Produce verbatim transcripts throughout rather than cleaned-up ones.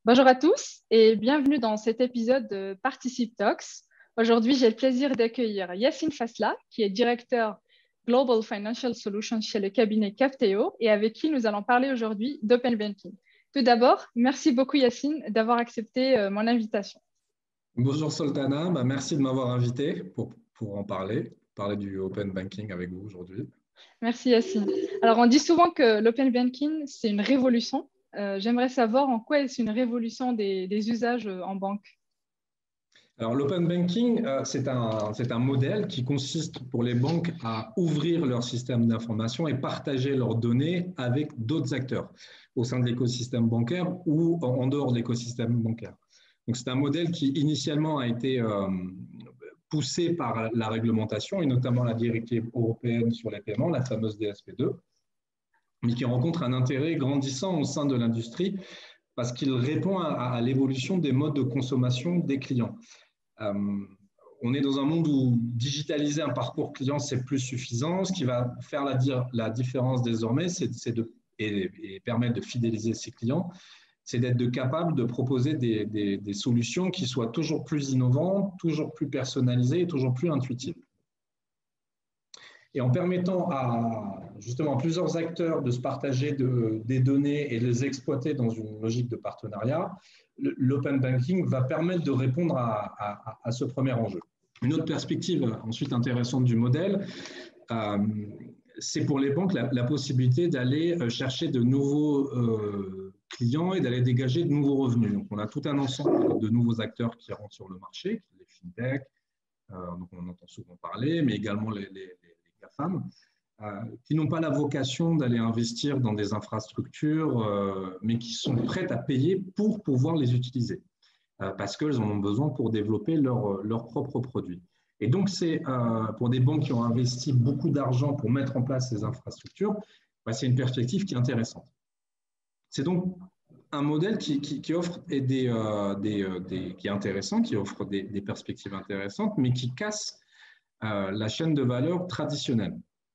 Bonjour à tous et bienvenue dans cet épisode de Participe Talks. Aujourd'hui, j'ai le plaisir d'accueillir Yacine Fasla, qui est directeur Global Financial Solutions chez le cabinet Capteo et avec qui nous allons parler aujourd'hui d'Open Banking. Tout d'abord, merci beaucoup Yacine d'avoir accepté euh, mon invitation. Bonjour Soltana, bah, merci de m'avoir invité pour, pour en parler, parler du Open Banking avec vous aujourd'hui. Merci Yacine. Alors, on dit souvent que l'Open Banking, c'est une révolution. Euh, j'aimerais savoir en quoi est-ce une révolution des, des usages en banque. Alors, l'Open Banking, euh, c'est un, c'est un modèle qui consiste pour les banques à ouvrir leur système d'information et partager leurs données avec d'autres acteurs au sein de l'écosystème bancaire ou en dehors de l'écosystème bancaire. Donc, c'est un modèle qui initialement a été euh, poussé par la réglementation et notamment la directive européenne sur les paiements, la fameuse D S P deux, mais qui rencontre un intérêt grandissant au sein de l'industrie parce qu'il répond à, à l'évolution des modes de consommation des clients. Euh, on est dans un monde où digitaliser un parcours client, c'est plus suffisant. Ce qui va faire la, la différence désormais, c'est de et, et permettre de fidéliser ses clients, c'est d'être de capable de proposer des, des, des solutions qui soient toujours plus innovantes, toujours plus personnalisées et toujours plus intuitives. Et en permettant à justement plusieurs acteurs de se partager de, des données et de les exploiter dans une logique de partenariat, l'open banking va permettre de répondre à, à, à ce premier enjeu. Une autre perspective ensuite intéressante du modèle, euh, c'est pour les banques la, la possibilité d'aller chercher de nouveaux euh, clients et d'aller dégager de nouveaux revenus. Donc, on a tout un ensemble de nouveaux acteurs qui rentrent sur le marché, les fintechs, euh, donc on en entend souvent parler, mais également les, les, les GAFAM, euh, qui n'ont pas la vocation d'aller investir dans des infrastructures, euh, mais qui sont prêtes à payer pour pouvoir les utiliser, euh, parce qu'elles en ont besoin pour développer leurs leur propres produits. Et donc, c'est euh, pour des banques qui ont investi beaucoup d'argent pour mettre en place ces infrastructures, bah, c'est une perspective qui est intéressante. C'est donc un modèle qui, qui, qui offre des, euh, des, des, qui est intéressant, qui offre des, des perspectives intéressantes, mais qui casse euh, la chaîne de valeur traditionnelle.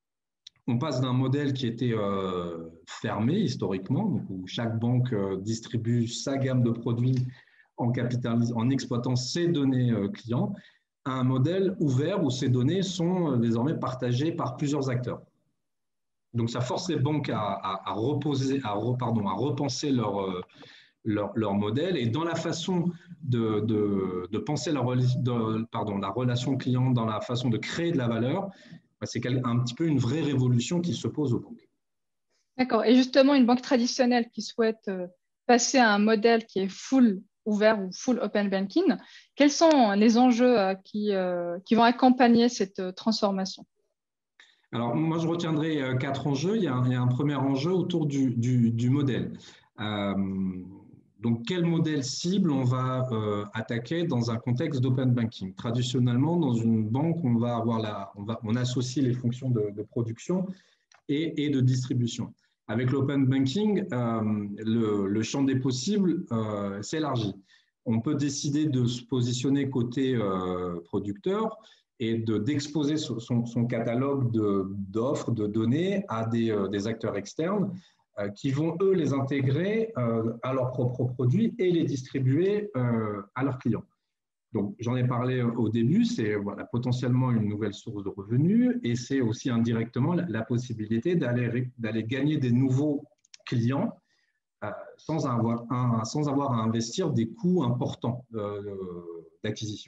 On passe d'un modèle qui était euh, fermé historiquement, donc où chaque banque euh, distribue sa gamme de produits en, en exploitant ses données euh, clients, à un modèle ouvert où ces données sont euh, désormais partagées par plusieurs acteurs. Donc, ça force les banques à, à, à, reposer, à, re, pardon, à repenser leur, euh, leur, leur modèle et dans la façon de, de, de penser la, de, pardon, la relation client, dans la façon de créer de la valeur, c'est un petit peu une vraie révolution qui se pose aux banques. D'accord. Et justement, une banque traditionnelle qui souhaite passer à un modèle qui est full ouvert ou full open banking, quels sont les enjeux qui, qui vont accompagner cette transformation? Alors, moi, je retiendrai quatre enjeux. Il y a un, il y a un premier enjeu autour du, du, du modèle. Euh, donc, quel modèle cible on va euh, attaquer dans un contexte d'open banking? Traditionnellement, dans une banque, on va avoir la, on, va, on associe les fonctions de, de production et, et de distribution. Avec l'open banking, euh, le, le champ des possibles euh, s'élargit. On peut décider de se positionner côté euh, producteur et d'exposer de, son, son catalogue d'offres, de, de données à des, euh, des acteurs externes euh, qui vont, eux, les intégrer euh, à leurs propres produits et les distribuer euh, à leurs clients. Donc, j'en ai parlé au début, c'est voilà, potentiellement une nouvelle source de revenus et c'est aussi indirectement la, la possibilité d'aller d'aller gagner des nouveaux clients euh, sans, avoir un, sans avoir à investir des coûts importants euh, d'acquisition.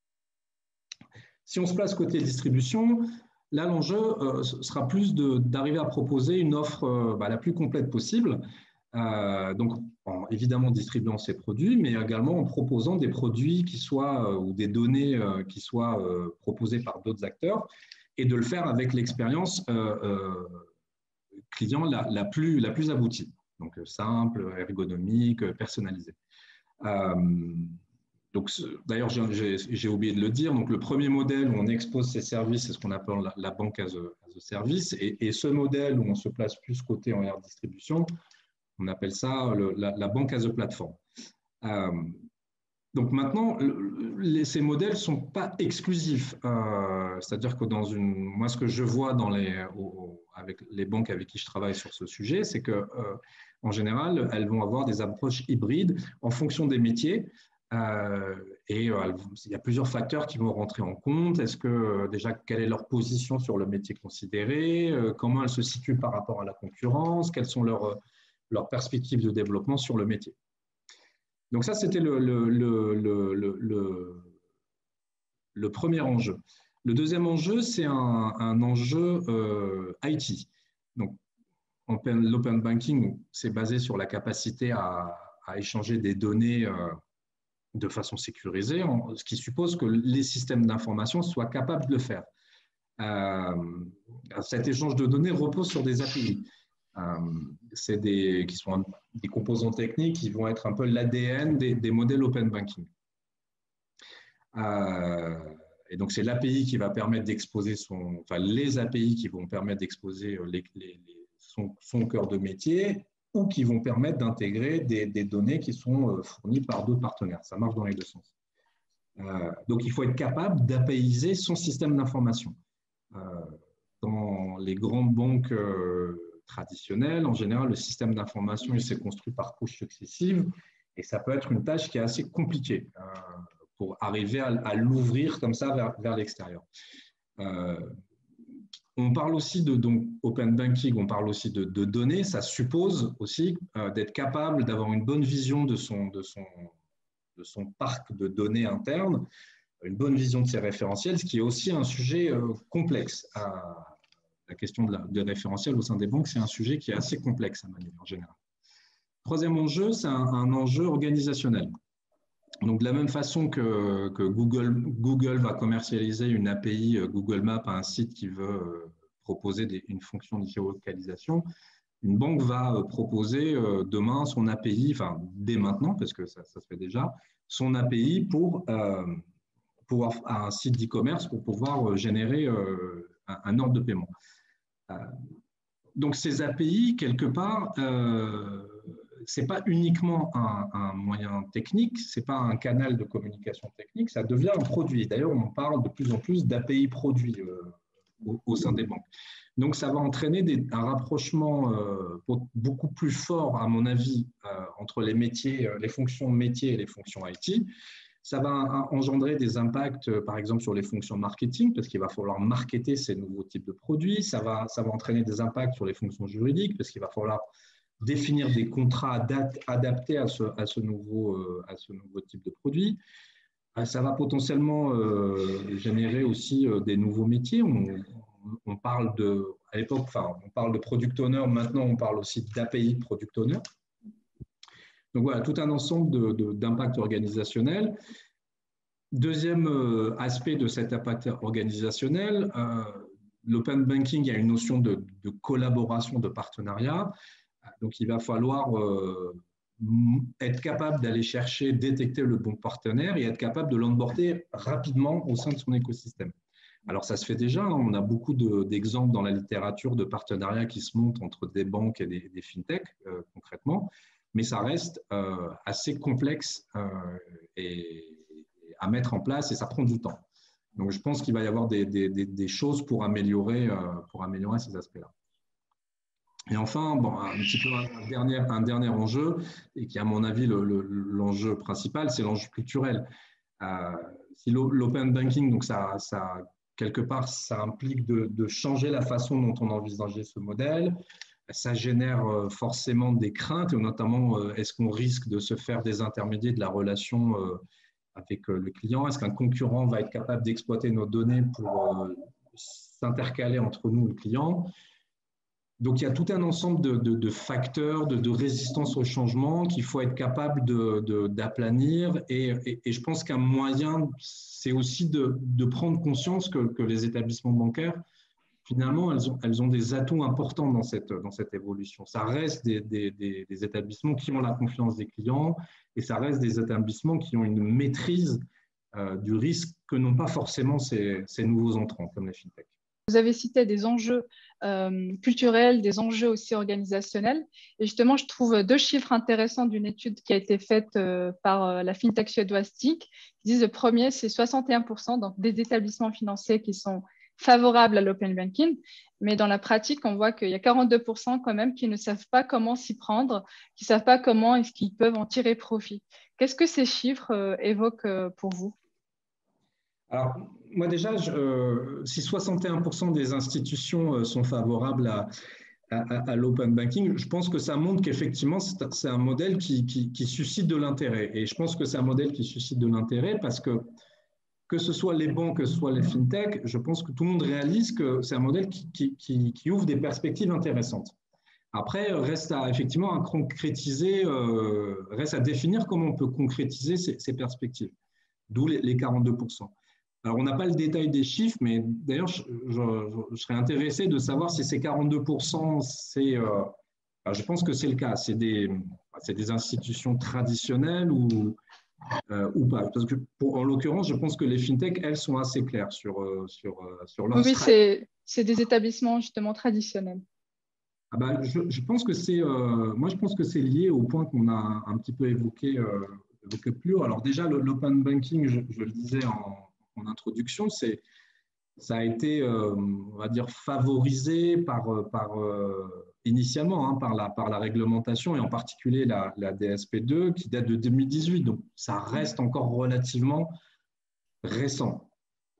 Si on se place côté distribution, là, l'enjeu euh, sera plus d'arriver à proposer une offre euh, bah, la plus complète possible. Euh, donc, en évidemment distribuant ces produits, mais également en proposant des produits qui soient, euh, ou des données euh, qui soient euh, proposées par d'autres acteurs, et de le faire avec l'expérience euh, euh, client la, la, plus, la plus aboutie. Donc, simple, ergonomique, personnalisée. Euh, Donc, d'ailleurs, j'ai oublié de le dire. Donc, le premier modèle où on expose ses services, c'est ce qu'on appelle la, la banque as a, as a service. Et, et ce modèle où on se place plus côté en air distribution, on appelle ça le, la, la banque as a plateforme. Euh, Donc maintenant, les, ces modèles ne sont pas exclusifs. Euh, C'est-à-dire que dans une, moi, ce que je vois dans les, au, avec les banques avec qui je travaille sur ce sujet, c'est que, euh, en général, elles vont avoir des approches hybrides en fonction des métiers. Euh, et euh, il y a plusieurs facteurs qui vont rentrer en compte. Est-ce que euh, déjà, quelle est leur position sur le métier considéré? euh, Comment elles se situent par rapport à la concurrence? Quelles sont leurs, leurs perspectives de développement sur le métier? Donc ça, c'était le, le, le, le, le, le premier enjeu. Le deuxième enjeu, c'est un, un enjeu euh, I T. Donc, l'open banking, c'est basé sur la capacité à, à échanger des données euh, de façon sécurisée, en, ce qui suppose que les systèmes d'information soient capables de le faire. Euh, cet échange de données repose sur des A P I. Euh, c'est des, qui sont des composants techniques qui vont être un peu l'A D N des, des modèles open banking. Euh, et donc, c'est l'A P I qui va permettre d'exposer son, enfin, les A P I qui vont permettre d'exposer les, les, les, son, son cœur de métier ou qui vont permettre d'intégrer des, des données qui sont fournies par d'autres partenaires. Ça marche dans les deux sens. Euh, donc, il faut être capable d'apaiser son système d'information. Euh, dans les grandes banques euh, traditionnelles, en général, le système d'information il s'est construit par couches successives et ça peut être une tâche qui est assez compliquée euh, pour arriver à, à l'ouvrir comme ça vers, vers l'extérieur. Euh, on parle aussi de donc, open banking, on parle aussi de, de données. Ça suppose aussi euh, d'être capable d'avoir une bonne vision de son, de, son, de son parc de données internes, une bonne vision de ses référentiels, ce qui est aussi un sujet euh, complexe. À, la question de, la, de référentiel au sein des banques, c'est un sujet qui est assez complexe à manier en général. Troisième enjeu, c'est un, un enjeu organisationnel. Donc, de la même façon que, que Google, Google va commercialiser une A P I Google Maps à un site qui veut proposer des, une fonction de géolocalisation, une banque va proposer demain son A P I, enfin dès maintenant, parce que ça, ça se fait déjà, son A P I pour, euh, pour à un site d'e-commerce pour pouvoir générer euh, un, un ordre de paiement. Euh, donc, ces A P I, quelque part, euh, ce n'est pas uniquement un, un moyen technique, ce n'est pas un canal de communication technique, ça devient un produit. D'ailleurs, on parle de plus en plus d'A P I produits euh, au, au sein des banques. Donc, ça va entraîner des, un rapprochement euh, beaucoup plus fort, à mon avis, euh, entre les métiers, les fonctions métiers et les fonctions I T. Ça va engendrer des impacts, par exemple, sur les fonctions marketing, parce qu'il va falloir marketer ces nouveaux types de produits. Ça va, ça va entraîner des impacts sur les fonctions juridiques, parce qu'il va falloir définir des contrats adaptés à ce, à ce, nouveau, à ce nouveau type de produit. Ça va potentiellement euh, générer aussi euh, des nouveaux métiers. On, on parle de, à l'époque, enfin, on parle de product owner, maintenant on parle aussi d'A P I de product owner. Donc voilà, tout un ensemble d'impacts organisationnels. Deuxième euh, aspect de cet impact organisationnel, euh, l'open banking, il y a une notion de, de collaboration, de partenariat. Donc il va falloir euh, être capable d'aller chercher, détecter le bon partenaire et être capable de l'onboarder rapidement au sein de son écosystème. Alors ça se fait déjà, hein, on a beaucoup d'exemples de, dans la littérature de partenariats qui se montent entre des banques et des, des fintechs euh, concrètement, mais ça reste euh, assez complexe euh, et, et à mettre en place et ça prend du temps. Donc je pense qu'il va y avoir des, des, des, des choses pour améliorer, euh, pour améliorer ces aspects-là. Et enfin, bon, un petit peu un dernier, un dernier enjeu, et qui à mon avis l'enjeu le, le, principal, c'est l'enjeu culturel. Euh, si l'open banking, donc ça, ça, quelque part, ça implique de, de changer la façon dont on envisageait ce modèle, ça génère forcément des craintes, et notamment, est-ce qu'on risque de se faire désintermédier de la relation avec le client? Est-ce qu'un concurrent va être capable d'exploiter nos données pour s'intercaler entre nous et le client? Donc, il y a tout un ensemble de, de, de facteurs, de, de résistance au changement qu'il faut être capable d'aplanir. De, de, et, et, et je pense qu'un moyen, c'est aussi de, de prendre conscience que, que les établissements bancaires, finalement, elles ont, elles ont des atouts importants dans cette, dans cette évolution. Ça reste des, des, des, des établissements qui ont la confiance des clients et ça reste des établissements qui ont une maîtrise euh, du risque que n'ont pas forcément ces, ces nouveaux entrants, comme les fintechs. Vous avez cité des enjeux euh, culturels, des enjeux aussi organisationnels. Et justement, je trouve deux chiffres intéressants d'une étude qui a été faite euh, par euh, la FinTech suédoise T I C. Ils disent le premier, c'est soixante et un pour cent donc des établissements financiers qui sont favorables à l'open banking. Mais dans la pratique, on voit qu'il y a quarante-deux pour cent quand même qui ne savent pas comment s'y prendre, qui ne savent pas comment est-ce qu'ils peuvent en tirer profit. Qu'est-ce que ces chiffres euh, évoquent euh, pour vous? Alors, moi déjà, je, euh, si soixante et un pour cent des institutions euh, sont favorables à, à, à l'open banking, je pense que ça montre qu'effectivement, c'est un modèle qui, qui, qui suscite de l'intérêt. Et je pense que c'est un modèle qui suscite de l'intérêt parce que, que ce soit les banques, que ce soit les fintechs, je pense que tout le monde réalise que c'est un modèle qui, qui, qui, qui ouvre des perspectives intéressantes. Après, reste à effectivement à concrétiser, euh, reste à définir comment on peut concrétiser ces, ces perspectives, d'où les, les quarante-deux pour cent. Alors, on n'a pas le détail des chiffres, mais d'ailleurs, je, je, je serais intéressé de savoir si ces quarante-deux pour cent, c'est, euh, je pense que c'est le cas, c'est des, c'est des institutions traditionnelles ou, euh, ou pas. Parce que, pour, en l'occurrence, je pense que les fintechs, elles, sont assez claires sur, euh, sur, sur leur Oui, oui, stratégie. c'est des établissements justement traditionnels. Ah bah, je, je pense que c'est, euh, moi, je pense que c'est lié au point qu'on a un petit peu évoqué, euh, évoqué plus haut. Alors déjà, l'open banking, je, je le disais en, en introduction, c'est, ça a été, euh, on va dire, favorisé par, par euh, initialement hein, par, la, par la réglementation et en particulier la, la D S P deux qui date de deux mille dix-huit. Donc, ça reste encore relativement récent.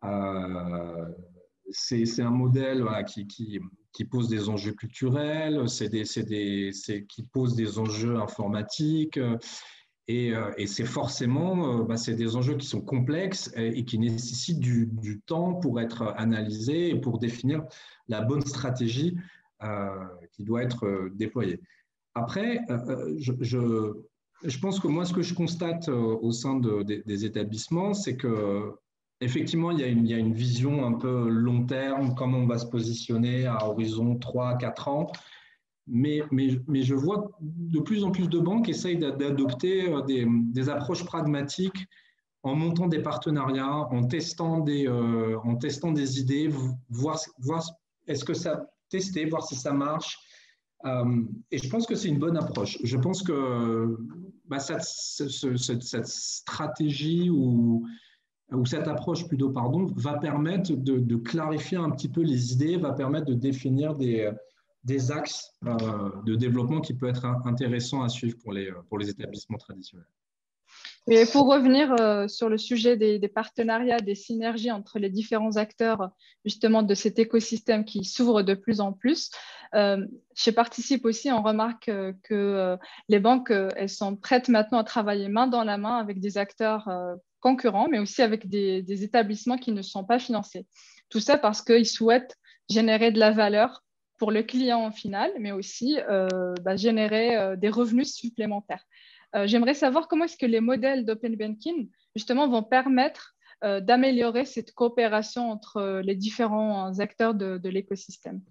Euh, c'est un modèle voilà, qui, qui, qui pose des enjeux culturels, c'est des, des, qui pose des enjeux informatiques. Et, et c'est forcément bah, c'est des enjeux qui sont complexes et, et qui nécessitent du, du temps pour être analysés et pour définir la bonne stratégie euh, qui doit être déployée. Après, euh, je, je, je pense que moi, ce que je constate au sein de, de, des établissements, c'est que effectivement, il y, a une, il y a une vision un peu long terme, comment on va se positionner à horizon trois à quatre ans. Mais, mais, mais je vois de plus en plus de banques essayent d'adopter des, des approches pragmatiques en montant des partenariats, en testant des, euh, en testant des idées, voir, voir est-ce que ça, tester, voir si ça marche. Euh, et je pense que c'est une bonne approche. Je pense que bah, cette, cette, cette stratégie ou ou cette approche plutôt, pardon, va permettre de, de clarifier un petit peu les idées, va permettre de définir des, des axes euh, de développement qui peuvent être intéressants à suivre pour les, pour les établissements traditionnels. Mais pour revenir euh, sur le sujet des, des partenariats, des synergies entre les différents acteurs justement de cet écosystème qui s'ouvre de plus en plus, euh, chez Participe aussi, on remarque euh, que euh, les banques, euh, elles sont prêtes maintenant à travailler main dans la main avec des acteurs euh, concurrents, mais aussi avec des, des établissements qui ne sont pas financés. Tout ça parce qu'ils souhaitent générer de la valeur pour le client final, mais aussi euh, bah, générer euh, des revenus supplémentaires. Euh, J'aimerais savoir comment est-ce que les modèles d'open banking, justement, vont permettre euh, d'améliorer cette coopération entre les différents acteurs de, de l'écosystème.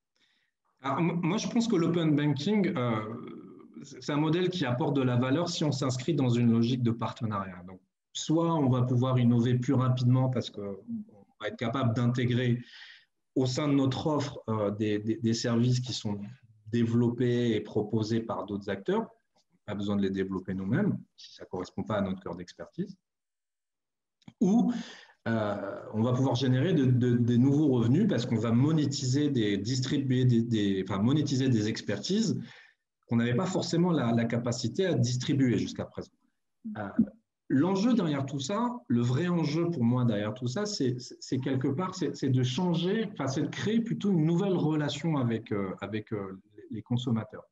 Moi, je pense que l'open banking, euh, c'est un modèle qui apporte de la valeur si on s'inscrit dans une logique de partenariat. Donc, soit on va pouvoir innover plus rapidement parce qu'on va être capable d'intégrer au sein de notre offre euh, des, des, des services qui sont développés et proposés par d'autres acteurs. Pas besoin de les développer nous-mêmes, si ça ne correspond pas à notre cœur d'expertise. Ou euh, on va pouvoir générer de, de, des nouveaux revenus parce qu'on va monétiser des, distribuer des, des, enfin, monétiser des expertises qu'on n'avait pas forcément la, la capacité à distribuer jusqu'à présent. Euh, L'enjeu derrière tout ça, le vrai enjeu pour moi derrière tout ça, c'est quelque part, c'est de changer, enfin, c'est de créer plutôt une nouvelle relation avec, euh, avec euh, les consommateurs.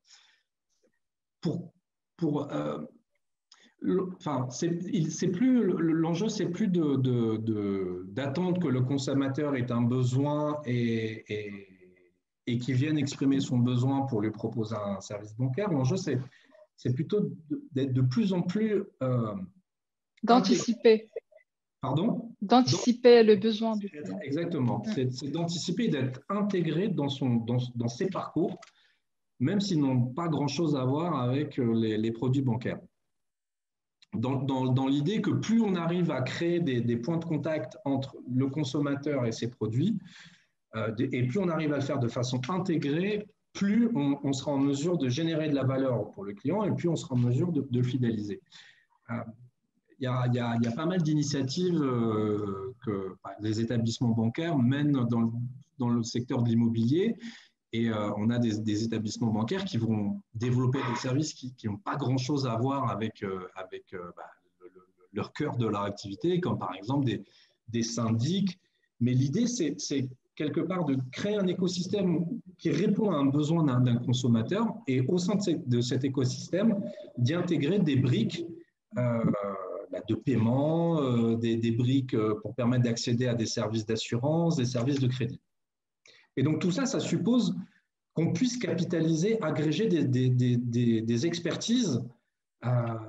Pour, pour euh, enfin, c'est plus l'enjeu, c'est plus de, de, de, d'attendre que le consommateur ait un besoin et, et, et qu'il vienne exprimer son besoin pour lui proposer un service bancaire. L'enjeu, c'est plutôt d'être de plus en plus euh, d'anticiper. Pardon? D'anticiper le besoin du client. Exactement. C'est d'anticiper et d'être intégré dans, son, dans, dans ses parcours, même s'ils n'ont pas grand-chose à voir avec les, les produits bancaires. Dans, dans, dans l'idée que plus on arrive à créer des, des points de contact entre le consommateur et ses produits, Euh, et plus on arrive à le faire de façon intégrée, plus on, on sera en mesure de générer de la valeur pour le client et plus on sera en mesure de, de le fidéliser. Euh, Il y, a, il, y a, il y a pas mal d'initiatives euh, que bah, les établissements bancaires mènent dans le, dans le secteur de l'immobilier et euh, on a des, des établissements bancaires qui vont développer des services qui n'ont pas grand-chose à voir avec, euh, avec euh, bah, le, le, leur cœur de leur activité, comme par exemple des, des syndics. Mais l'idée, c'est, c'est quelque part de créer un écosystème qui répond à un besoin d'un, d'un consommateur et au sein de, cette, de cet écosystème, d'y intégrer des briques euh, de paiement, euh, des, des briques pour permettre d'accéder à des services d'assurance, des services de crédit. Et donc tout ça, ça suppose qu'on puisse capitaliser, agréger des, des, des, des expertises euh,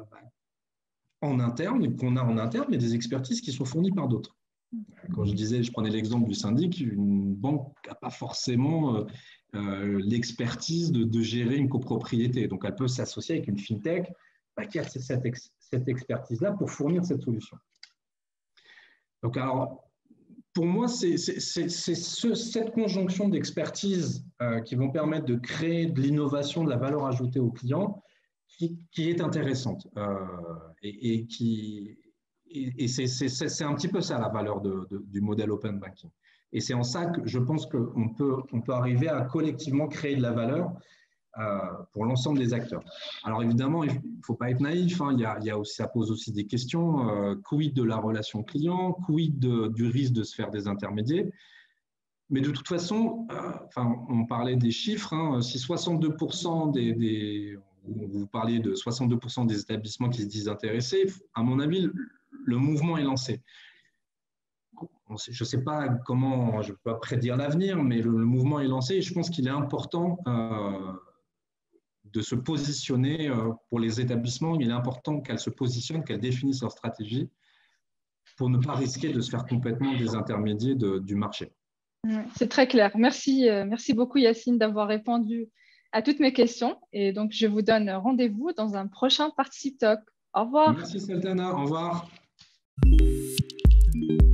en interne, qu'on a en interne, mais des expertises qui sont fournies par d'autres. Quand je disais, je prenais l'exemple du syndic, une banque n'a pas forcément euh, euh, l'expertise de, de gérer une copropriété. Donc elle peut s'associer avec une fintech bah, qui a cette, ex, cette expertise-là pour fournir cette solution. Donc, alors, pour moi, c'est ce, cette conjonction d'expertise euh, qui vont permettre de créer de l'innovation, de la valeur ajoutée aux clients qui, qui est intéressante. Euh, et, et, qui, et, et c'est un petit peu ça la valeur de, de, du modèle Open Banking. Et c'est en ça que je pense qu'on peut, on peut arriver à collectivement créer de la valeur Euh, pour l'ensemble des acteurs. Alors évidemment, il ne faut pas être naïf, hein, il y a, il y a aussi, ça pose aussi des questions, euh, quid de la relation client, quid de, du risque de se faire des intermédiaires. Mais de toute façon, euh, enfin, on parlait des chiffres, hein, si soixante-deux pour cent des, des, vous parliez de soixante-deux pour cent des établissements qui se disent intéressés, à mon avis, le, le mouvement est lancé. Je ne sais pas comment, je ne peux pas prédire l'avenir, mais le, le mouvement est lancé et je pense qu'il est important euh, de se positionner pour les établissements. Il est important qu'elles se positionnent, qu'elles définissent leur stratégie pour ne pas risquer de se faire complètement désintermédier de, du marché. C'est très clair. Merci, merci beaucoup Yacine d'avoir répondu à toutes mes questions. Et donc, je vous donne rendez-vous dans un prochain Participe Talk. Au revoir. Merci Sultana, au revoir.